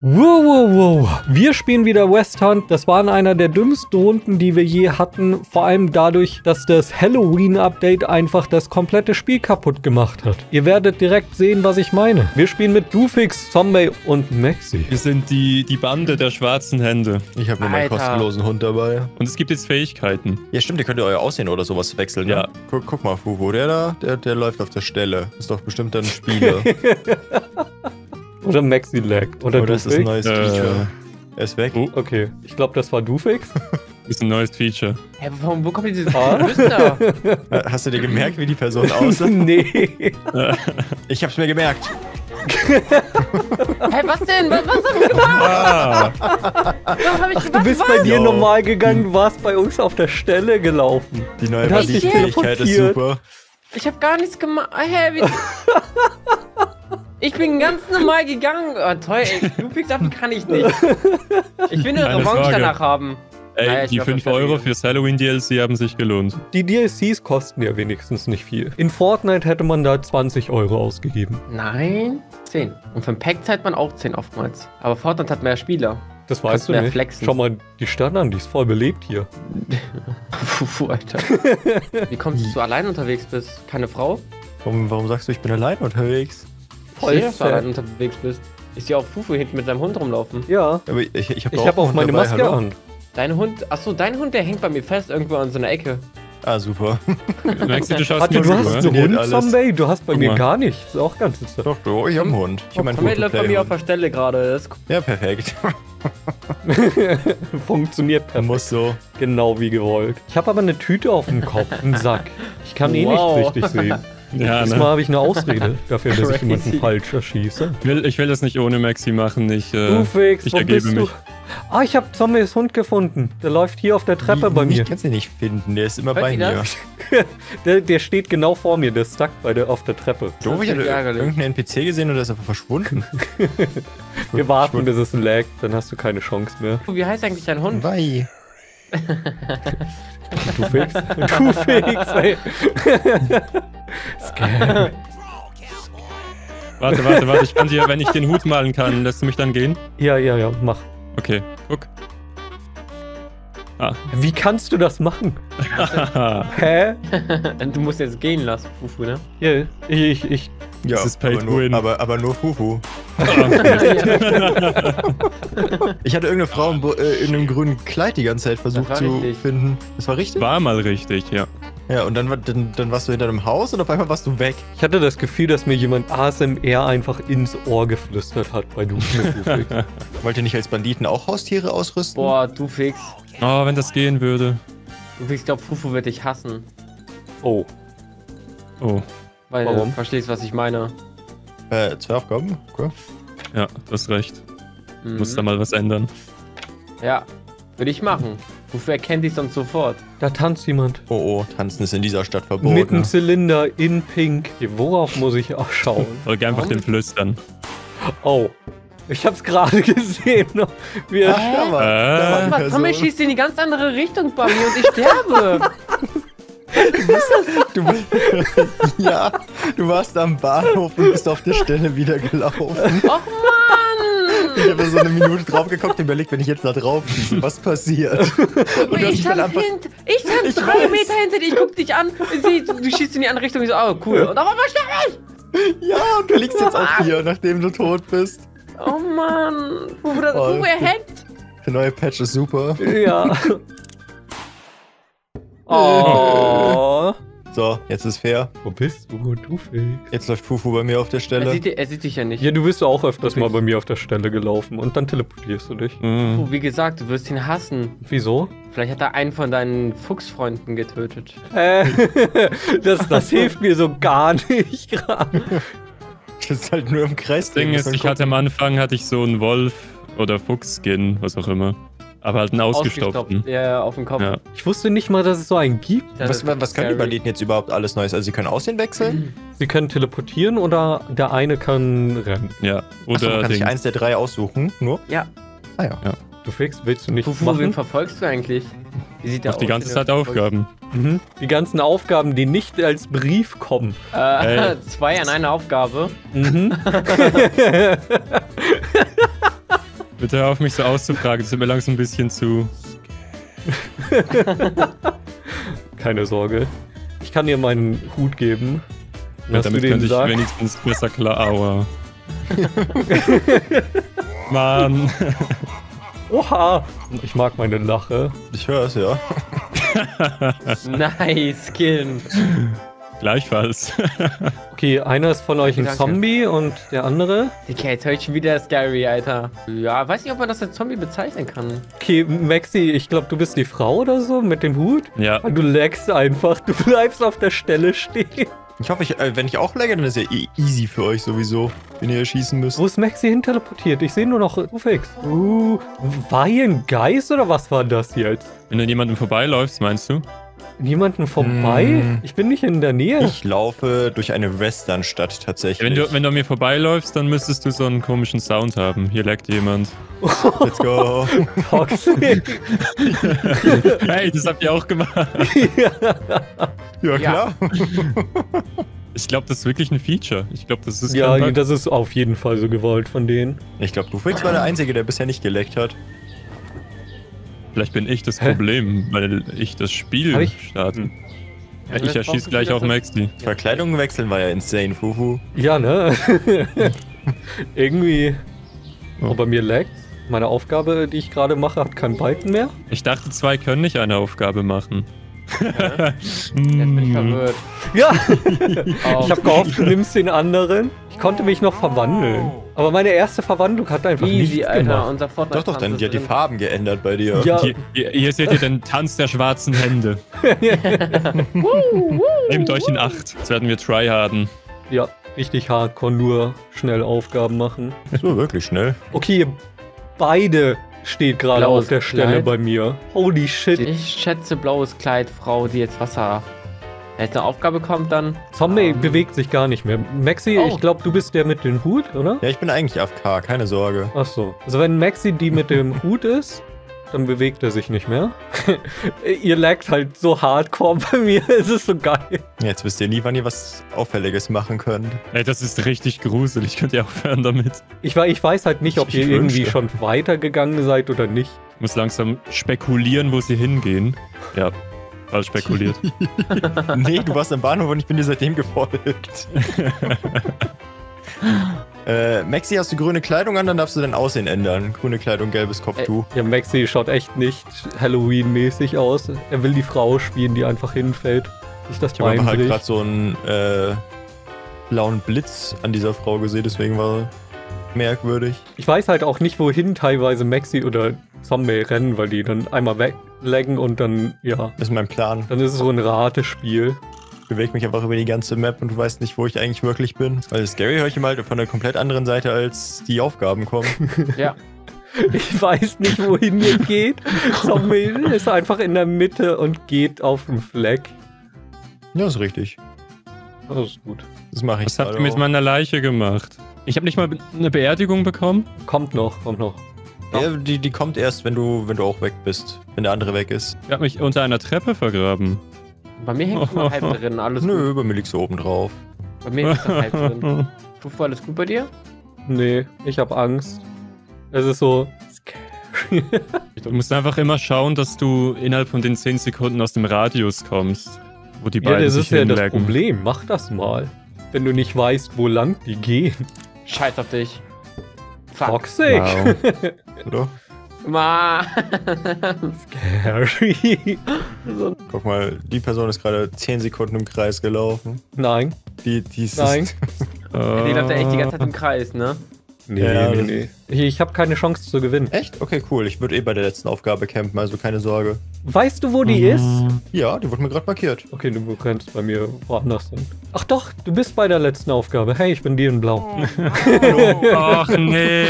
Wow, wow, wow. Wir spielen wieder West Hunt. Das war einer der dümmsten Runden, die wir je hatten. Vor allem dadurch, dass das Halloween-Update einfach das komplette Spiel kaputt gemacht hat. Ihr werdet direkt sehen, was ich meine. Wir spielen mit Doofix, Zombie und Maxi. Wir sind die Bande der schwarzen Hände. Ich habe nur meinen kostenlosen Hund dabei. Und es gibt jetzt Fähigkeiten. Ja, stimmt, ihr könnt euer Aussehen oder sowas wechseln. Ja. Ne? Guck mal, Fufu, der da, der läuft auf der Stelle. Ist doch bestimmt ein Spieler. Oder Maxi lag. Oder das ist ein neues Feature. Er ist weg. Okay, ich glaube, das war Doofix. Das ist ein neues Feature. Hä, wo kommt dieses Muster? Hast du dir gemerkt, wie die Person aussieht? Nee. Ich hab's mir gemerkt. Hä, was denn? Was hab ich gemacht? Was hab ich gemacht? Du bist bei dir normal gegangen, du warst bei uns auf der Stelle gelaufen. Die neue Und hast dich Fähigkeit ist teleportiert. super. Ich hab gar nichts gemacht. Hä, wie... Ich bin ganz normal gegangen. Oh, toll, ey. Du pickst ab, kann ich nicht. Ich will eine Keine Revanche Frage. danach haben. Ey, Naja, ich die glaub, 5 das Euro wäre- fürs Halloween-DLC haben sich gelohnt. Die DLCs kosten ja wenigstens nicht viel. In Fortnite hätte man da 20 Euro ausgegeben. Nein, 10. Und für ein Pack zahlt man auch 10 oftmals. Aber Fortnite hat mehr Spieler. Das Kannst weißt du mehr nicht. flexen. Schau mal die Stadt an, die ist voll belebt hier. Puh, Alter. Wie kommst du, dass du allein unterwegs bist? Keine Frau? Warum sagst du, ich bin allein unterwegs? Ich sehe, dass du allein unterwegs bist. Ich sehe auch Fufu hinten mit seinem Hund rumlaufen. Ja. Aber ich Ich habe auch meine Maske an. Dein Hund, achso, dein Hund, der hängt bei mir fest irgendwo an so einer Ecke. Ah, super. Maxi, du schaust Warte, mir du zu, hast oder? einen Funktioniert Hund, alles. Zombie? Du hast bei Guck mir mal. gar nichts. Ist auch ganz interessant. Doch, ich hab einen Hund. Ich hab meinen Tommy läuft bei mir auf Fotoplay. der Stelle gerade. Das ist Ja, perfekt. Funktioniert perfekt. Muss so. Genau wie gewollt. Ich habe aber eine Tüte auf dem Kopf, einen Sack. Ich kann eh Wow. nicht richtig sehen. Ja, Diesmal ne? habe ich eine Ausrede dafür, dass ich Crazy. jemanden falsch erschieße. Ich will das nicht ohne Maxi machen. Ich Doofix, wo ergebe bist du? mich. Ah, ich habe Zombies Hund gefunden. Der läuft hier auf der Treppe bei mir. Ich kann's nicht finden, der ist immer Hört bei ihr mir. das? Der steht genau vor mir, der ist stuck auf der Treppe. Doof, ich hatte Das ist ärgerlich. irgendeinen NPC gesehen und der ist einfach verschwunden. Wir warten, bis es lag, dann hast du keine Chance mehr. Wie heißt eigentlich dein Hund? Bye. Doofix. Doofix, ey. Scam. Warte. Ich kann dir, wenn ich den Hut malen kann, lässt du mich dann gehen? Ja, mach. Okay, guck. Wie kannst du das machen? Hä? Du musst jetzt gehen lassen, Fufu, ne? Ja, ich Ja, Das ist Pay aber to nur, win. aber nur Fufu. Ich hatte irgendeine Frau in einem grünen Kleid die ganze Zeit versucht Das war zu richtig. finden. Das war richtig? War mal richtig, ja. Ja, und dann warst du hinter einem Haus und auf einmal warst du weg. Ich hatte das Gefühl, dass mir jemand ASMR einfach ins Ohr geflüstert hat bei Doofix. Wollt ihr nicht als Banditen auch Haustiere ausrüsten? Boah, du Fix. Oh, wenn das gehen würde. Du Fix, ich glaub, Fufu wird dich hassen. Oh. Oh, Weil Warum? du verstehst, was ich meine. 2 Aufgaben? Okay. ja, du hast recht. Mhm. Muss da mal was ändern. Ja, würde ich machen. Fufu erkennt dich sonst sofort. Da tanzt jemand. Oh, tanzen ist in dieser Stadt Mit verboten. einem Zylinder in Pink. Worauf muss ich auch schauen? Folge einfach Warum? dem Flüstern. Oh. Ich hab's gerade gesehen. Wie er Da war eine Warte mal, Tommy Person. schießt in die ganz andere Richtung bei mir und ich sterbe. Ja, du warst am Bahnhof und bist auf der Stelle wieder gelaufen. Och Mann! Ich habe so eine Minute drauf geguckt und überlegt, wenn ich jetzt da drauf schieße, was passiert? Und du hast Ich dich dann stand einfach... ich stand Ich 3 weiß. Meter hinter dir, ich guck dich an, du schießt in die andere Richtung, ich so, oh cool. Und auf einmal sterbe ich! Ja, und du liegst jetzt auch hier, nachdem du tot bist. Oh Mann, Fufu, Oh, er hackt. Der neue Patch ist super. Ja. Oh. So, jetzt ist fair. Wo bist du, Doofix? Jetzt läuft Fufu bei mir auf der Stelle. Er sieht dich ja nicht. Ja, du bist auch öfters mal bei mir auf der Stelle gelaufen und dann teleportierst du dich. Mhm. Fufu, wie gesagt, du wirst ihn hassen. Wieso? Vielleicht hat er einen von deinen Fuchsfreunden getötet. Das hilft mir so gar nicht gerade. Ich ist halt nur im Kreis. Das Ding ist, ich hatte am Anfang so einen Wolf- oder Fuchs-Skin, was auch immer. Aber halt einen ausgestopften. Ja, auf dem Kopf. Ja. Ich wusste nicht mal, dass es so einen gibt. Das Was ist können die scary. Banditen jetzt überhaupt alles Neues? Also sie können Aussehen wechseln? Sie können teleportieren oder der eine kann rennen. Ja. Achso, Oder man kann sich Ding. eins der 3 aussuchen, nur? Ja. Ah ja. Doofix, willst du nicht Fufu, wen machen? verfolgst du eigentlich? Wie sieht der Mach die aus, ganze den Zeit du verfolgst? Aufgaben. Mhm. Die ganzen Aufgaben, die nicht als Brief kommen. 2 an einer Aufgabe. Mhm. Bitte hör auf, mich so auszufragen. Das ist mir langsam ein bisschen zu... Keine Sorge. Ich kann dir meinen Hut geben. Ja, damit könnte ich wenigstens besser klar... Aua. Mann. Oha. Ich mag meine Lache. Ich höre es, ja. Nice, Skin. Gleichfalls. Okay, einer ist von euch ein Zombie und der andere? Okay, jetzt höre ich schon wieder Scary, Alter. Ja, weiß nicht, ob man das als Zombie bezeichnen kann. Okay, Maxi, ich glaube, du bist die Frau oder so mit dem Hut? Ja. Du lagst einfach, du bleibst auf der Stelle stehen. Ich hoffe, wenn ich auch lagge, dann ist ja eh easy für euch sowieso, wenn ihr schießen müsst. Wo ist Maxi hin teleportiert? Ich sehe nur noch Ufix. War hier ein Geist oder was war das jetzt? Wenn du jemandem vorbeiläufst, meinst du? Niemanden vorbei? Ich bin nicht in der Nähe. Ich laufe durch eine Westernstadt tatsächlich. Wenn du an mir vorbeiläufst, dann müsstest du so einen komischen Sound haben. Hier laggt jemand. Let's go. Toxic. Hey, das habt ihr auch gemacht. Ja, klar. Ich glaube, das ist wirklich ein Feature. Ich glaube, das ist ja, das ist auf jeden Fall so gewollt von denen. Ich glaube, Ufix war der Einzige, der bisher nicht geleckt hat. Vielleicht bin ich das Problem, weil ich das Spiel starte. Ja, ich erschieße gleich auch Maxi. Verkleidungen wechseln war ja insane, Fufu. Ja, ne? Irgendwie. Oh, bei mir laggt. Meine Aufgabe, die ich gerade mache, hat keinen Balken mehr. Ich dachte, 2 können nicht eine Aufgabe machen. Jetzt bin ich verwirrt. Ja! Ich habe gehofft, du nimmst den anderen. Ich konnte mich noch verwandeln. Aber meine erste Verwandlung hat einfach nichts gemacht. Unser Fortnite Doch, dann die hat die Farben geändert bei dir. Ja. Hier seht ihr den Tanz der schwarzen Hände. Nehmt euch in Acht. Jetzt werden wir tryharden. Ja, richtig hardcore, nur schnell Aufgaben machen. So, wirklich schnell. Okay, beide steht gerade auf der Stelle Kleid. bei mir. Holy shit. Ich schätze blaues Kleid, Frau, die jetzt Wasser... Wenn jetzt eine Aufgabe kommt, dann... Zombie bewegt sich gar nicht mehr. Maxi, ich glaube, du bist der mit dem Hut, oder? Ja, ich bin eigentlich AFK, keine Sorge. Ach so. Also wenn Maxi die mit dem Hut ist, dann bewegt er sich nicht mehr. Ihr laggt halt so hardcore bei mir, es ist so geil. Jetzt wisst ihr nie, wann ihr was Auffälliges machen könnt. Ey, das ist richtig gruselig. Könnt ihr aufhören damit? Ich weiß halt nicht, ob ihr irgendwie schon weitergegangen seid oder nicht. Ich muss langsam spekulieren, wo sie hingehen. Ja, falsch spekuliert. Nee, du warst am Bahnhof und ich bin dir seitdem gefolgt. Maxi, hast du grüne Kleidung an, dann darfst du dein Aussehen ändern. Grüne Kleidung, gelbes Kopftuch. Ja, Maxi schaut echt nicht Halloween-mäßig aus. Er will die Frau spielen, die einfach hinfällt. Sich das Ich habe aber halt bricht. gerade so einen blauen Blitz an dieser Frau gesehen, deswegen war merkwürdig. Ich weiß halt auch nicht, wohin teilweise Maxi oder Zombie rennen, weil die dann einmal weglaggen und dann, ja. Das ist mein Plan. Dann ist es so ein Ratespiel. Ich bewege mich einfach über die ganze Map und du weißt nicht, wo ich eigentlich wirklich bin. Weil Scary höre ich immer halt von einer komplett anderen Seite, als die Aufgaben kommen. Ja. Ich weiß nicht, wohin ihr geht. Zombie ist einfach in der Mitte und geht auf den Fleck. Ja, ist richtig. Das ist gut. Das mache ich. Was habt ihr mit meiner Leiche gemacht? Ich habe nicht mal eine Beerdigung bekommen. Kommt noch. Ja, die kommt erst, wenn du auch weg bist. Wenn der andere weg ist. Ich habe mich unter einer Treppe vergraben. Bei mir hängt nur halb drin, alles gut. Nö, bei mir liegst du oben drauf. Bei mir ist halb drin. Fufu, alles gut bei dir? Nee, ich hab Angst. Es ist so scary. Du musst einfach immer schauen, dass du innerhalb von den 10 Sekunden aus dem Radius kommst, wo die beiden Ja, das sich ist ja das hinlaggen. Problem. Mach das mal. Wenn du nicht weißt, wo lang die gehen. Scheiß auf dich. Fuck. Toxic. Wow. Oder? Ma. Scary. So, Guck mal, die Person ist gerade 10 Sekunden im Kreis gelaufen. nein. Die ist... Nein. Die läuft ja echt die ganze Zeit im Kreis, ne? Nee. Ich habe keine Chance zu gewinnen. Echt? Okay, cool. Ich würde bei der letzten Aufgabe campen, also keine Sorge. Weißt du, wo die ist? Ja, die wurde mir gerade markiert. Okay, du kannst bei mir woanders hin. Ach doch, du bist bei der letzten Aufgabe. Hey, ich bin dir in Blau. Ach nee.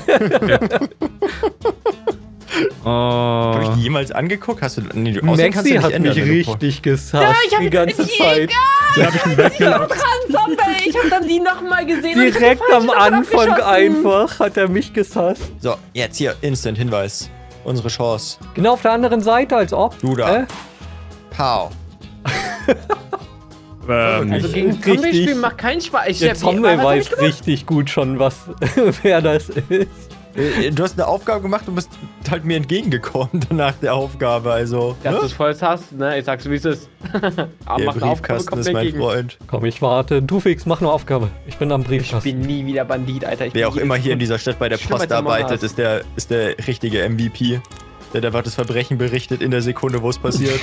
Habe ich die jemals angeguckt? Hast du... Nee, du Aussehen kannst Maxi du nicht hat ändern, mich wenn du richtig gesasst die ganze Zeit. Ich hab dann die nochmal gesehen. und ich hab die Direkt falsch am davon Anfang abgeschossen. einfach hat er mich gesasst. So, jetzt hier, Instant-Hinweis. Unsere Chance. Genau auf der anderen Seite, als ob. Du da. Pow. Also gegen Richtig. Zombie-Spielen macht keinen Spaß. Der Zombie weiß richtig gut schon, wer das ist. Du hast eine Aufgabe gemacht und bist halt mir entgegengekommen nach der Aufgabe, also. Dass du es voll hast, ne? Ich sag's, wie es ist. Aber Der mach eine Aufgabe, Briefkasten kommt ist mir mein entgegen. Freund. Komm, ich warte. Du Fix, mach eine Aufgabe. Ich bin am Ich Briefkasten. bin nie wieder Bandit, Alter. Wer auch immer hier in dieser Stadt bei der Schlimmer Post als Among arbeitet, Us. ist der richtige MVP. Der einfach das Verbrechen berichtet in der Sekunde, wo es passiert.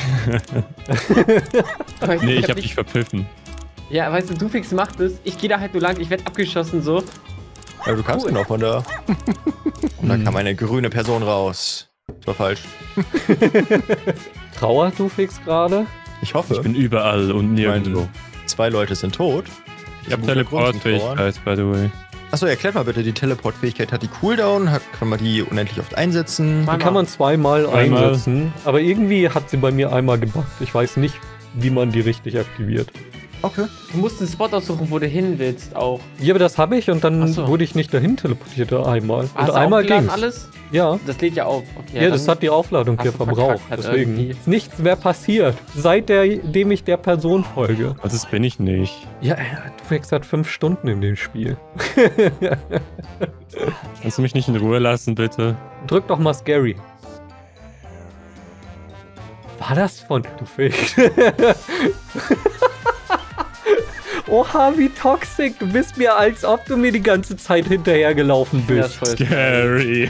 Nee, ich hab dich verpfiffen. Ja, weißt du, Dufix macht es. Ich gehe da halt nur lang, ich werde abgeschossen so. Aber du kamst genau von da. Und da kam eine grüne Person raus. Das war falsch. Trauert du Fix gerade? Ich hoffe. Ich bin überall und nirgendwo. 2 Leute sind tot. Ich hab Teleportfähigkeit, by the way. Achso, erklärt mal bitte, die Teleport-Fähigkeit hat die Cooldown, kann man die unendlich oft einsetzen. Die kann man zweimal Einmal. einsetzen. Aber irgendwie hat sie bei mir einmal gebuggt. Ich weiß nicht, wie man die richtig aktiviert. Okay. Du musst einen Spot aussuchen, wo du hin willst auch. Ja, aber das habe ich und dann Ach so. wurde ich nicht dahin teleportiert einmal. Hast Und du einmal aufgeladen ging's. alles? Ja. Das lädt ja auf. Okay, Ja, das dann hat die Aufladung hast hier du verbraucht. verkackt halt Deswegen irgendwie. ist nichts mehr passiert, seitdem ich der Person folge. Also das bin ich nicht. Ja, du Fix hat 5 Stunden in dem Spiel. Kannst du mich nicht in Ruhe lassen, bitte? Drück doch mal Scary. War das von du Fix? Oha, wie toxisch. Du bist mir, als ob du mir die ganze Zeit hinterhergelaufen Ja, das bist. ist voll. Scary.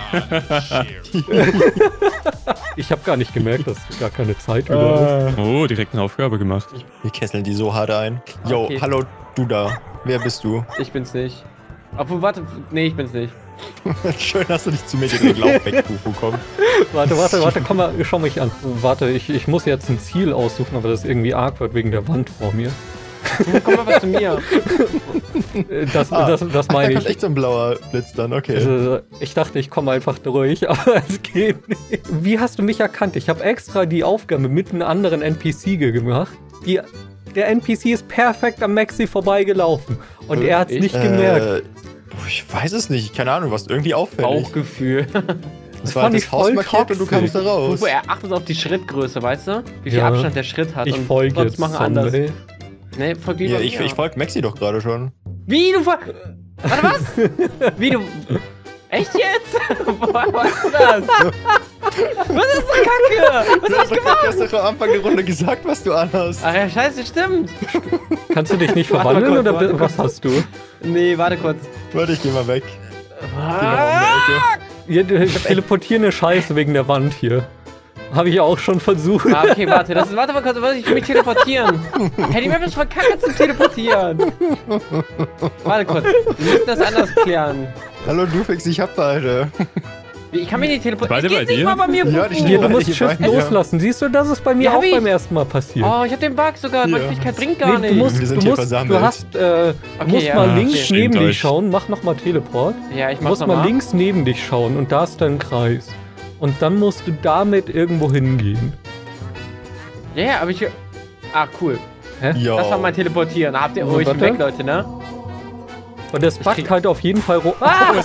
Ich habe gar nicht gemerkt, dass du gar keine Zeit über hast. Oh, direkt eine Aufgabe gemacht. Wir kesseln die so hart ein. Yo, Okay. hallo, du da. Wer bist du? Ich bin's nicht. Obwohl, warte. Nee, ich bin's nicht. Schön, dass du dich zu mir direkt Lauf weg, Fufu, komm. Warte, komm mal, schau mich an. Warte, ich muss jetzt ein Ziel aussuchen, aber das ist irgendwie arg wird wegen der Wand vor mir. Komm aber zu mir. Das Da meine kommt ich. echt so ein blauer Blitz dann, okay. Also, ich dachte, ich komme einfach durch, aber es geht nicht. Wie hast du mich erkannt? Ich habe extra die Aufgabe mit einem anderen NPC gemacht. Der NPC ist perfekt am Maxi vorbeigelaufen und er hat es Ich? nicht gemerkt. Ich weiß es nicht, keine Ahnung, was irgendwie auffällig. Bauchgefühl. Das war fand halt ich das Haus voll markiert und du toxisch. kamst da raus. Fufu, er achtet auf die Schrittgröße, weißt du? Wie viel Ja. Abstand der Schritt hat. Ich und folge trotz jetzt machen anders. Sunday. Nee, folg lieber Ja, ich mir. folge Maxi doch gerade schon. Wie, du Warte, was? Wie, du... Echt jetzt? Woher weißt du das? Was ist so Kacke? Was hab ich gemacht? Du hast doch am Anfang der Runde gesagt, was du anhast. Ach ja, scheiße, stimmt. Kannst du dich nicht Warte mal verwandeln kurz, oder warte was hast du? Nee, warte kurz. Warte, ich geh mal weg. Geh mal Ah! um die Ecke. Ja, ich teleportiere eine Scheiße wegen der Wand hier. Habe ich auch schon versucht. Ah, okay, warte, warte mal kurz, ich will mich teleportieren. Hey, die Map ist verkackt zum Teleportieren. Warte kurz, wir müssen das anders klären. Hallo Dufix, ich hab beide. Ich kann mich nicht teleportieren. Beide Es geht bei nicht dir? mal bei mir, Ja, die Fufu. stehen Du musst hier Shift bei mir. loslassen. Siehst du, das ist bei mir Ja, hab auch ich. beim ersten Mal passiert. Oh, ich hab den Bug sogar. Meine Hier. Fähigkeit bringt gar Nee, nicht. Wir sind hier versammelt. Du musst ja, mal okay. links Schämt neben dich euch. schauen. Mach nochmal Teleport. Ja, ich Du mach's musst mal nochmal. links neben dich schauen und da ist dein Kreis. Und dann musst du damit irgendwo hingehen. Ja, ja, aber ich... Ah, cool. Yo. Das war mein Teleportieren. Habt ihr... Oh, ich bin Warte. weg, Leute, ne? Und das krieg- backt halt auf jeden Fall. Ah!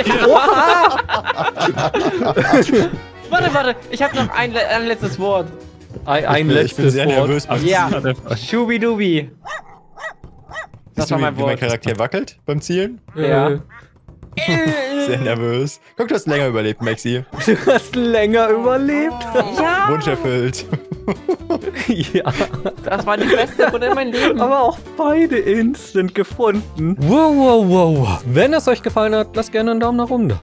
Warte, ich hab noch ein letztes Wort. Ein Ich bin letztes sehr Wort. nervös. Ja, war der Fall. Schubidubi. Das Siehst du, war mein wie mein Wort. Charakter wackelt beim Zielen? Ja. Sehr nervös. Guck, du hast länger überlebt, Maxi. Du hast länger überlebt. Ja, Wunsch erfüllt. Ja. das war die beste Runde in meinem Leben. Aber auch beide instant gefunden. Wow. Wenn es euch gefallen hat, lasst gerne einen Daumen nach oben da.